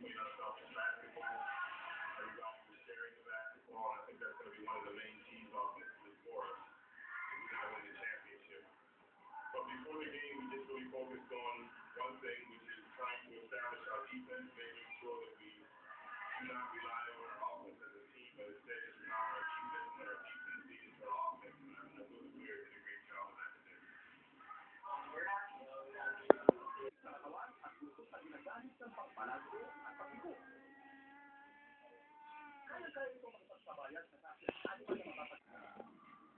between ourselves and basketball. Everybody was sharing the basketball, and I think that's going to be one of the main keys offensively for us if we're going to win the championship. But before the game, we just really focused on one thing, which is trying to establish our defense, making sure that we do not rely on our offense as a team, but instead just rely on our defense and our defense leading to our offense. And I thought the players did a great job of that today. Kaya-kaya ito makipagsabayan sa